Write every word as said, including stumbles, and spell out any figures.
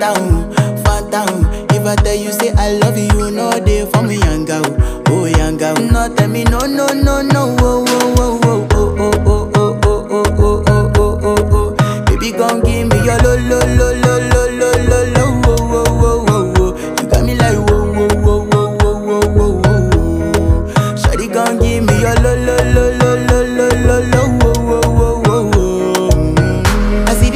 phantom, phantom. If I tell you say I love you, you know they for me young girl, oh young girl. No tell me no no no no, oh oh oh oh oh oh oh oh oh oh oh oh oh. Baby gon' give me your lo lo